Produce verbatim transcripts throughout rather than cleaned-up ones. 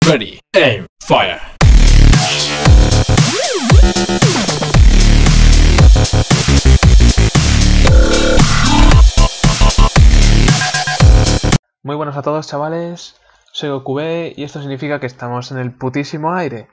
Ready, aim, fire. Muy buenos a todos, chavales. Soy Goku B y esto significa que estamos en el putísimo aire.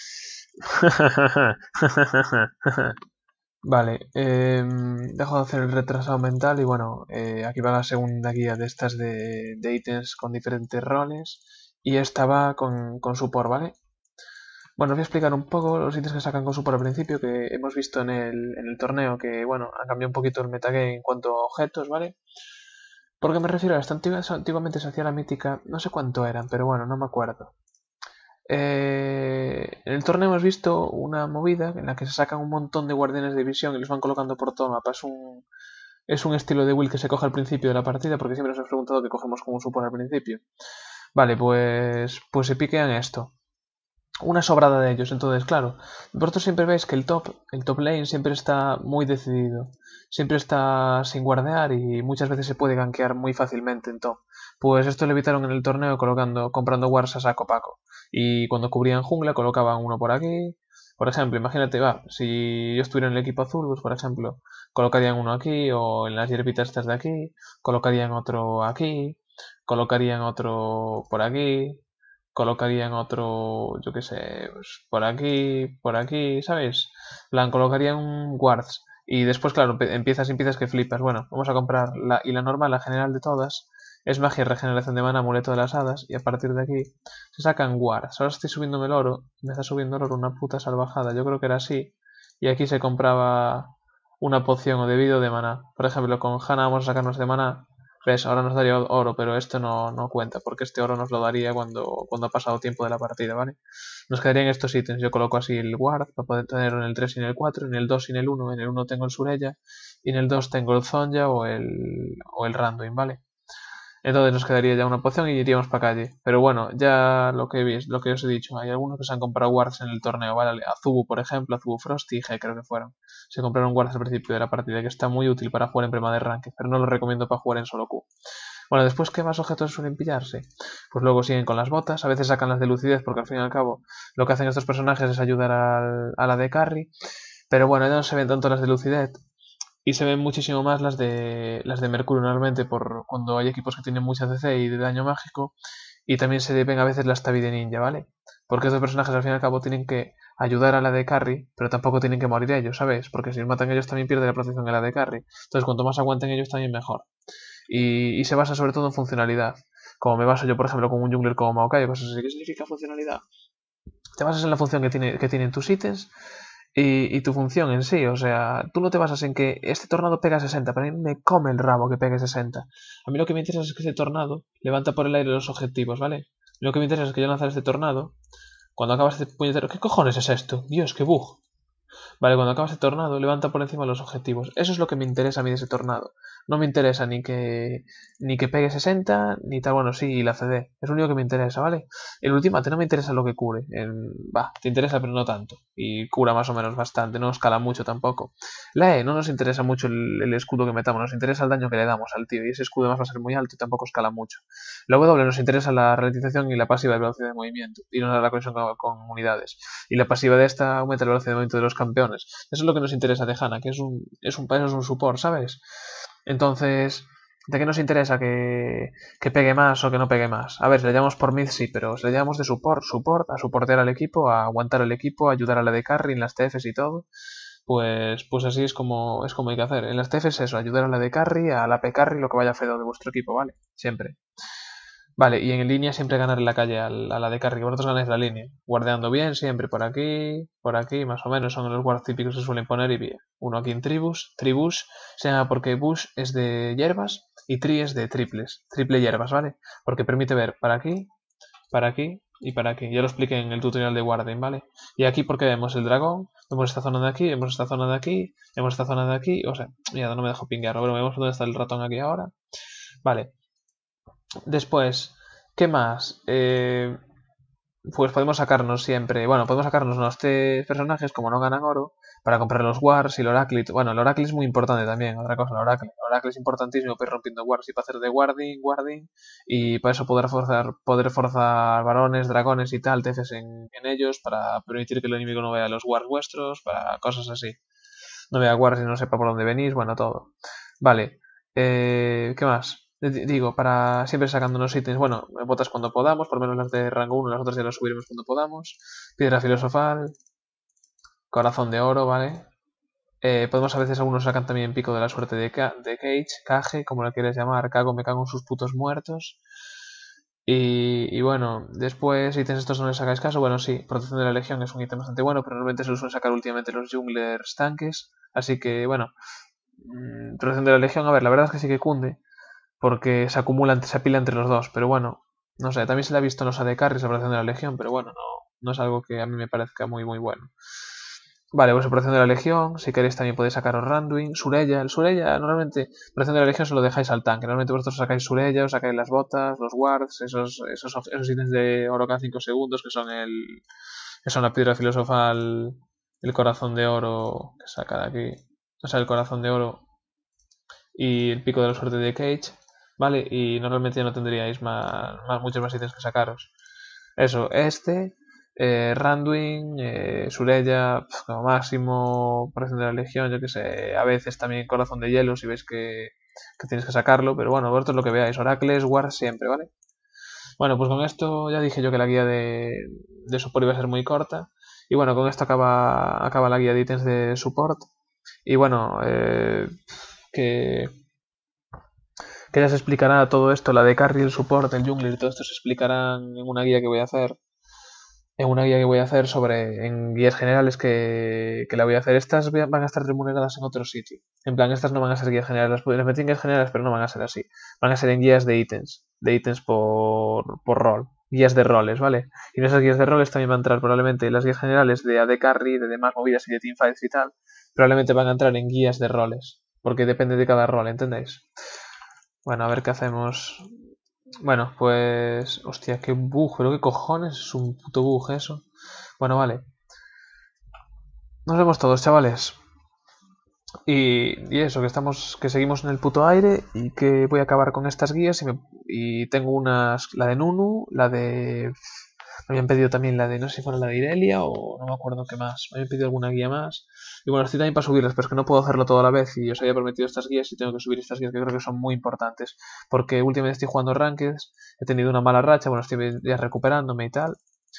Vale, eh, dejo de hacer el retrasado mental y bueno, eh, aquí va la segunda guía de estas de, de ítems con diferentes roles y esta va con, con support, ¿vale? Bueno, os voy a explicar un poco los ítems que sacan con support al principio, que hemos visto en el, en el torneo que, bueno, han cambiado un poquito el metagame en cuanto a objetos, ¿vale? ¿Por qué me refiero a esto? Antiguamente se hacía la mítica, no sé cuánto eran, pero bueno, no me acuerdo. Eh, en el torneo hemos visto una movida en la que se sacan un montón de guardianes de visión y los van colocando por todo el mapa. Es un, es un estilo de build que se coge al principio de la partida, porque siempre os he preguntado qué cogemos como support al principio. Vale, pues, pues se piquean esto. Una sobrada de ellos, entonces claro, vosotros siempre veis que el top, el top lane siempre está muy decidido, siempre está sin guardear y muchas veces se puede gankear muy fácilmente en top. Pues esto lo evitaron en el torneo colocando, comprando wards a saco paco. Y cuando cubrían jungla colocaban uno por aquí. Por ejemplo, imagínate, va, si yo estuviera en el equipo azul, pues por ejemplo, colocarían uno aquí, o en las hierbitas estas de aquí, colocarían otro aquí, colocarían otro por aquí, colocarían otro, yo qué sé, pues por aquí, por aquí, ¿sabes? Plan, colocarían guards. Y después, claro, empiezas y empiezas que flipas. Bueno, vamos a comprar la, y la normal, la general de todas, es magia, regeneración de mana, amuleto de las hadas. Y a partir de aquí se sacan guards. Ahora estoy subiéndome el oro. Me está subiendo el oro una puta salvajada. Yo creo que era así. Y aquí se compraba una poción o debido de mana. Por ejemplo, con Hanna vamos a sacarnos de mana. ¿Ves? Ahora nos daría oro, pero esto no, no cuenta, porque este oro nos lo daría cuando, cuando ha pasado tiempo de la partida, ¿vale? Nos quedarían estos ítems. Yo coloco así el guard para poder tenerlo en el tres y en el cuatro, en el dos y en el uno. En el uno tengo el Sureya y en el dos tengo el Zonja o el, o el Randuin, ¿vale? Entonces nos quedaría ya una poción y iríamos para calle. Pero bueno, ya lo que veis, lo que os he dicho, hay algunos que se han comprado wards en el torneo, ¿vale? Azubu, por ejemplo, Azubu Frosty y G creo que fueron. Se compraron wards al principio de la partida, que está muy útil para jugar en prema de rank, pero no lo recomiendo para jugar en solo Q. Bueno, después, ¿qué más objetos suelen pillarse? Pues luego siguen con las botas, a veces sacan las de lucidez, porque al fin y al cabo lo que hacen estos personajes es ayudar al, a la de carry. Pero bueno, ya no se ven tanto las de lucidez. Y se ven muchísimo más las de las de Mercurio normalmente por cuando hay equipos que tienen mucha C C y de daño mágico. Y también se ven a veces las Tabi de ninja, ¿vale? Porque estos personajes al fin y al cabo tienen que ayudar a la de carry, pero tampoco tienen que morir ellos, ¿sabes? Porque si matan ellos también pierde la protección de la de carry. Entonces cuanto más aguanten ellos también mejor. Y, y se basa sobre todo en funcionalidad. Como me baso yo, por ejemplo, con un jungler como Maokai o cosas así. ¿Qué significa funcionalidad? Te basas en la función que, tiene, que tienen tus ítems y, y, tu función en sí. O sea, tú no te basas en que este tornado pega sesenta, pero a mí me come el rabo que pegue sesenta. A mí lo que me interesa es que este tornado levanta por el aire los objetivos, ¿vale? Lo que me interesa es que yo lanzar este tornado, cuando acabas este puñetero... ¿Qué cojones es esto? Dios, qué bug. Vale, cuando acaba ese tornado, levanta por encima los objetivos. Eso es lo que me interesa a mí de ese tornado. No me interesa ni que ni que pegue sesenta, ni tal, bueno, sí, y la C D. Es lo único que me interesa, ¿vale? El ultimate no me interesa lo que cure. En, va, te interesa, pero no tanto. Y cura más o menos bastante, no escala mucho tampoco. La E no nos interesa mucho el, el escudo que metamos, nos interesa el daño que le damos al tío. Y ese escudo además va a ser muy alto y tampoco escala mucho. La W nos interesa la ralentización y la pasiva de velocidad de movimiento. Y nos da la conexión con, con unidades. Y la pasiva de esta aumenta la velocidad de movimiento de los campeones. Eso es lo que nos interesa de Hanna, que es un, es un, es un support, ¿sabes? Entonces, ¿de qué nos interesa que, que pegue más o que no pegue más? A ver, si le llamamos por mid, sí, pero si le llamamos de support, support, a soportear al equipo, a aguantar al equipo, a ayudar a la de carry en las T Fs y todo, pues, pues así es como, es como hay que hacer. En las T Fs eso, ayudar a la de carry, a la P carry, lo que vaya fedo de vuestro equipo, ¿vale? Siempre. Vale, y en línea siempre ganar en la calle a la de carry. Vosotros ganáis la línea. Guardeando bien, siempre por aquí, por aquí, más o menos. Son los guards típicos que se suelen poner y bien. Uno aquí en tribus. Tribus se llama porque bush es de hierbas y tri es de triples. Triple hierbas, ¿vale? Porque permite ver para aquí, para aquí y para aquí. Ya lo expliqué en el tutorial de guarding, ¿vale? Y aquí porque vemos el dragón, vemos esta zona de aquí, vemos esta zona de aquí, vemos esta zona de aquí. O sea, mira, no me dejo pinguear. Bueno, vemos dónde está el ratón aquí ahora. Vale. Después, ¿qué más? Eh, pues podemos sacarnos siempre, bueno, podemos sacarnos unos tres personajes como no ganan oro para comprar los wars y el oracle. Bueno, el oracle es muy importante también, otra cosa, el oracle. El oracle es importantísimo para ir rompiendo wars y para hacer de guarding, guarding y para eso poder forzar, poder forzar varones, dragones y tal, teces en, en ellos para permitir que el enemigo no vea los wars vuestros, para cosas así. No vea wars y no sepa por dónde venís, bueno, todo. Vale, eh, ¿qué más? Digo, para siempre sacando unos ítems, bueno, botas cuando podamos, por lo menos las de rango uno, las otras ya las subiremos cuando podamos. Piedra filosofal, corazón de oro, ¿vale? Eh, podemos a veces, algunos sacan también pico de la suerte de, Ca de Cage, Cage, como lo quieres llamar, cago, me cago en sus putos muertos. Y, y bueno, después ítems estos no les sacáis caso, bueno sí, protección de la legión es un ítem bastante bueno, pero normalmente se lo suelen sacar últimamente los junglers tanques, así que bueno, mmm, protección de la legión, a ver, la verdad es que sí que cunde, porque se acumula, se apila entre los dos, pero bueno, no sé, también se le ha visto en los A D Carries la protección de la legión, pero bueno, no, no es algo que a mí me parezca muy muy bueno. Vale, pues protección de la legión, si queréis también podéis sacaros Randuin, Surella, el Surella normalmente, protección de la legión se lo dejáis al tanque, normalmente vosotros sacáis Surella, os sacáis las botas, los wards, esos, esos, esos ítems de oro cada cinco segundos que son el, que son la piedra filosofal, el corazón de oro que saca de aquí, o sea, el corazón de oro y el pico de la suerte de Cage, ¿vale? Y normalmente ya no tendríais más, más muchos más ítems que sacaros. Eso, este, eh, Randuin, eh, Surella, pf, como máximo, Corazón de la Legión, yo que sé, a veces también Corazón de Hielo si veis que, que tienes que sacarlo, pero bueno, vosotros lo que veáis, Oracles, War siempre, ¿vale? Bueno, pues con esto ya dije yo que la guía de, de support iba a ser muy corta. Y bueno, con esto acaba, acaba la guía de ítems de support. Y bueno, eh, que, que ya se explicará todo esto, la de carry, el support, el jungler y todo esto se explicarán en una guía que voy a hacer. En una guía que voy a hacer sobre, en guías generales que, que la voy a hacer. Estas van a estar remuneradas en otro sitio. En plan, estas no van a ser guías generales. Las metí en guías generales, pero no van a ser así. Van a ser en guías de ítems. De ítems por, por rol. Guías de roles, ¿vale? Y en esas guías de roles también van a entrar probablemente las guías generales de A D Carry, de demás movidas y de teamfights y tal. Probablemente van a entrar en guías de roles. Porque depende de cada rol, ¿entendéis? Bueno, a ver qué hacemos. Bueno, pues... Hostia, qué bug, pero qué cojones, es un puto bug eso. Bueno, vale. Nos vemos todos, chavales. Y, y eso, que estamos, que seguimos en el puto aire y que voy a acabar con estas guías y, me, y tengo unas, la de Nunu, la de... Me habían pedido también la de, no sé si fuera la de Irelia o no me acuerdo qué más. Me habían pedido alguna guía más. Y bueno, estoy también para subirlas, pero es que no puedo hacerlo todo a la vez y os había prometido estas guías y tengo que subir estas guías que creo que son muy importantes. Porque últimamente estoy jugando Rankeds, he tenido una mala racha, bueno, estoy ya recuperándome y tal.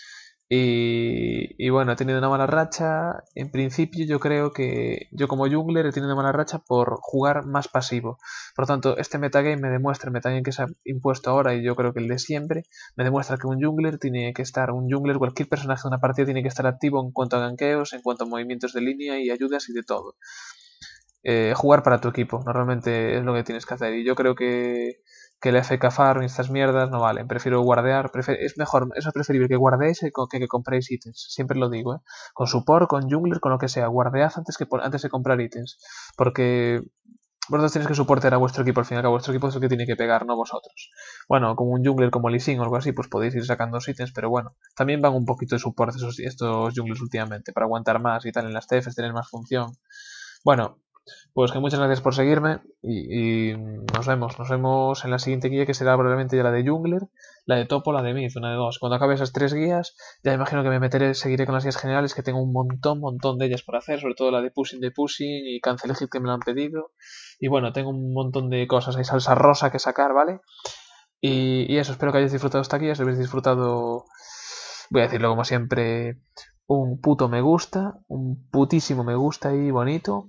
Y, y bueno, he tenido una mala racha. En principio yo creo que yo como jungler he tenido una mala racha por jugar más pasivo. Por lo tanto, este metagame me demuestra, el metagame que se ha impuesto ahora y yo creo que el de siempre, me demuestra que un jungler tiene que estar, un jungler, cualquier personaje de una partida tiene que estar activo en cuanto a gankeos, en cuanto a movimientos de línea y ayudas y de todo. Eh, jugar para tu equipo, normalmente es lo que tienes que hacer. Y yo creo que, que el F K Farm y estas mierdas no valen. Prefiero guardear, prefer es mejor, eso es preferible que guardéis que, que, que compréis ítems. Siempre lo digo, ¿eh? Con support, con jungler, con lo que sea. Guardead antes, que, antes de comprar ítems. Porque vosotros tenéis que soportar a vuestro equipo, al fin y al cabo, vuestro equipo es el que tiene que pegar, no vosotros. Bueno, como un jungler como Lee Sin o algo así, pues podéis ir sacando ítems, pero bueno, también van un poquito de support esos, estos junglers últimamente, para aguantar más y tal en las T Fs, tener más función. Bueno, pues que muchas gracias por seguirme y, y, nos vemos. Nos vemos en la siguiente guía que será probablemente ya la de Jungler, la de Topo, la de Myth, una de dos. Cuando acabe esas tres guías, ya imagino que me meteré, seguiré con las guías generales que tengo un montón, montón de ellas por hacer, sobre todo la de Pushing de Pushing y Cancel Hit que me lo han pedido. Y bueno, tengo un montón de cosas, hay salsa rosa que sacar, ¿vale? Y, y eso, espero que hayáis disfrutado esta guía, si habéis disfrutado, voy a decirlo como siempre, un puto me gusta, un putísimo me gusta ahí bonito.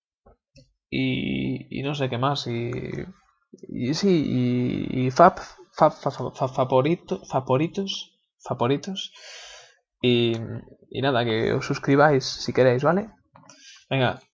Y, y no sé qué más. Y, y sí, y, y Fab, Fab, Fab, Fab, Fab favorito, favoritos, favoritos. Y, y nada, que os suscribáis si queréis, ¿vale? Venga,